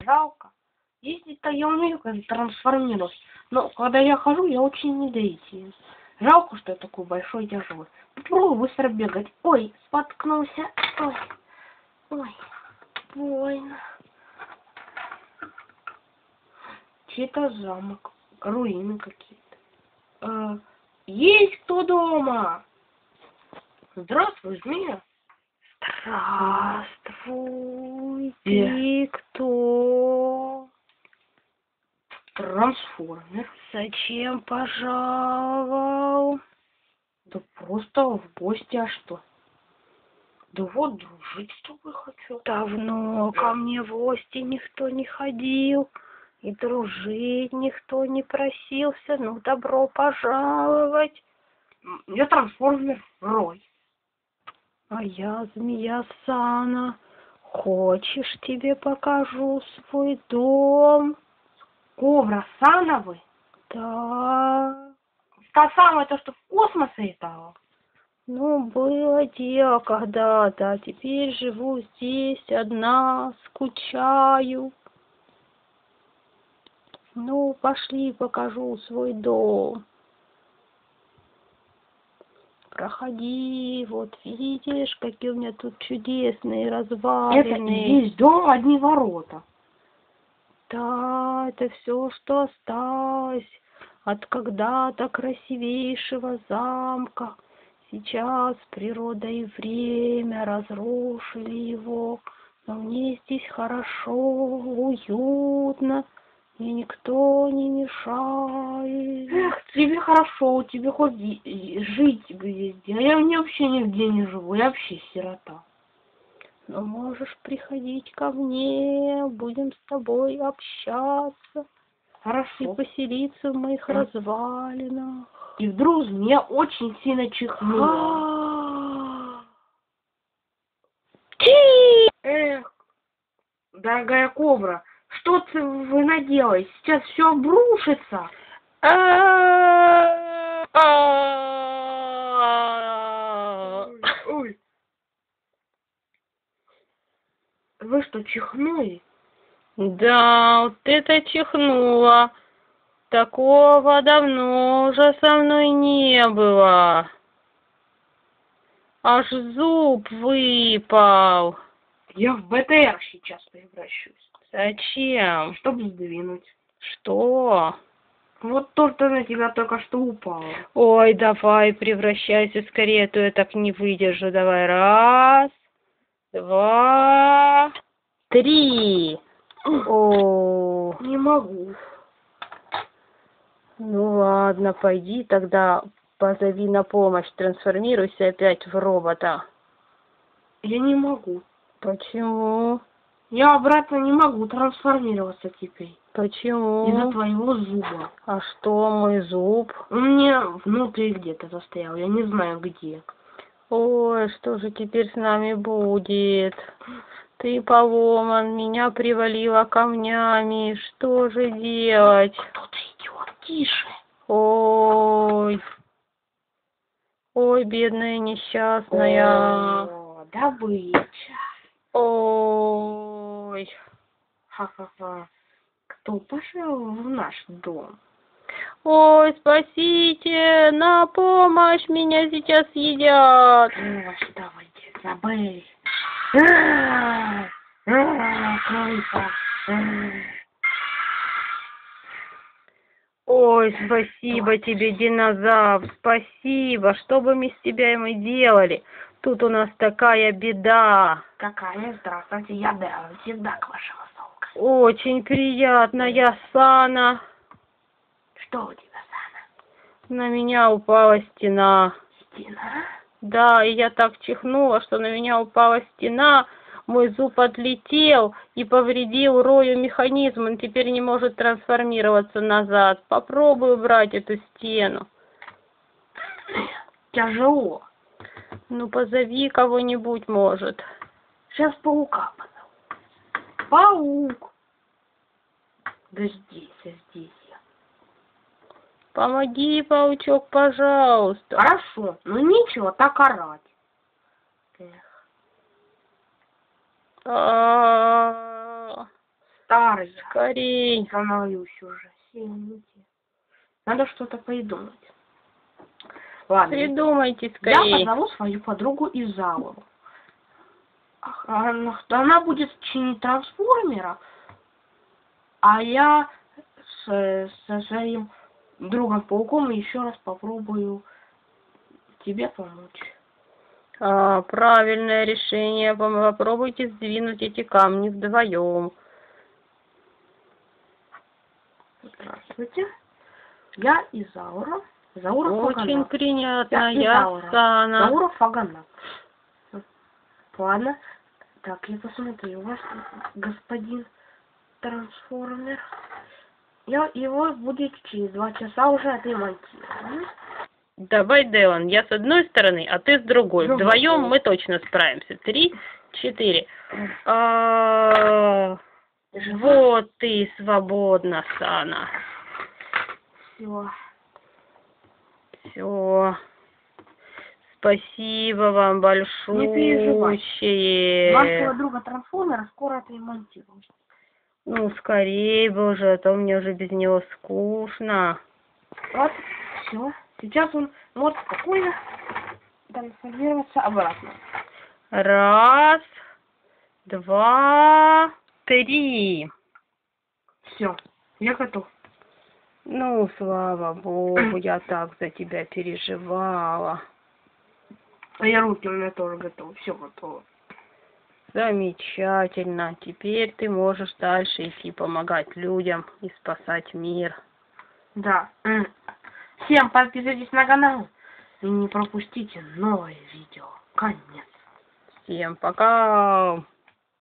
жалко. Ездить-то я умею, как трансформироваться. Но когда я хожу, я очень недоеден. Жалко, что я такой большой и тяжелый. Попробую быстро бегать. Ой, споткнулся. Ой, ой, больно. Чей-то замок. Руины какие-то. Есть кто дома? Здравствуй, змея. Здравствуй, кто? Трансформер. Зачем пожаловал? Да просто в гости, а что? Да вот, дружить с тобой хочу. Давно ко мне в гости никто не ходил, и дружить никто не просился. Ну, добро пожаловать. Я трансформер Рой. А я змея Сана. Хочешь, тебе покажу свой дом? Кобра Сановы? Да. Та самая, то, что в космос летала? Ну, было дело когда-то, а теперь живу здесь одна, скучаю. Ну, пошли, покажу свой дом. Проходи, вот видишь, какие у меня тут чудесные развалины. Это и есть дом, одни ворота. Да, это все, что осталось от когда-то красивейшего замка. Сейчас природа и время разрушили его, но мне здесь хорошо, уютно, мне никто не мешает. Эх, тебе хорошо, тебе хоть жить везде. А я мне вообще нигде не живу, я вообще сирота. Но можешь приходить ко мне, будем с тобой общаться. Хорошо. И поселиться в моих развалинах. И вдруг змея очень сильно чихнула. Эх, дорогая кобра, что вы наделали? Сейчас все обрушится. Ой. Вы что, чихнули? Да, вот это чихнула. Такого давно уже со мной не было. Аж зуб выпал. Я в БТР сейчас превращусь. Зачем? Чтобы сдвинуть. Что? Вот то, что на тебя только что упало. Ой, давай, превращайся скорее, а то я так не выдержу. Давай, раз, два, три. О, Не могу. ну ладно, пойди тогда позови на помощь, трансформируйся опять в робота. Я не могу. Почему? Я обратно не могу трансформироваться теперь. Почему? Из-за твоего зуба. А что мой зуб? Он мне внутри где-то застрял, я не знаю где. Ой, что же теперь с нами будет? Ты поломан, меня привалило камнями, что же делать? Кто-то идет, тише. Ой, ой, бедная несчастная. О, добыча. Ой, Ха-ха-ха. Кто пошел в наш дом? ой, спасите, на помощь, меня сейчас съедят. Давайте, забыли. Крыса. Ой, спасибо тебе, динозавр, спасибо. Что бы мы с тебя мы делали? Тут у нас такая беда. Какая? Здравствуйте, я Дэн, всегда к вашим услугам. Очень приятно, я Сана. Что у тебя, Сана? На меня упала стена. Стена? Да, и я так чихнула, что на меня упала стена. Мой зуб отлетел и повредил Рою механизм. Он теперь не может трансформироваться назад. Попробуй убрать эту стену. Тяжело. Ну, позови кого-нибудь, может. Сейчас паука позову. Паук. Да здесь я. Помоги, паучок, пожалуйста. Хорошо, ну ничего, так орать. Эх. старый. Скорей. Становлюсь уже. Извините. Надо что-то придумать. Ладно. Придумайте Я скорей. позову свою подругу Изауру. Она будет чинить трансформера, а я со своим другом-пауком еще раз попробую тебе помочь. Правильное решение. Попробуйте сдвинуть эти камни вдвоем. Здравствуйте. Я Изаура. Заура Очень Фаганак. приятно. Я Я Изаура. Сана. Заура Фаганак. Ладно. Так, я посмотрю. У вас господин трансформер. Его будет через 2 часа уже отремонтирован. Давай, Делан, я с одной стороны, а ты с другой. Вдвоем мы точно справимся. 3, 4. Вот ты свободна, Сана. Все. Все. Спасибо вам большое. Не переживай. Вашего друга трансформера скоро отремонтируют. Ну, скорее бы уже, а то мне уже без него скучно. Вот, все. Сейчас он может спокойно трансформироваться обратно. 1, 2, 3. Все, я готов. Ну, слава богу, я так за тебя переживала. А я руки у меня тоже готовы. Все готово. Замечательно. Теперь ты можешь дальше идти помогать людям и спасать мир. Да. Всем подписывайтесь на канал и не пропустите новое видео. Конец. Всем пока.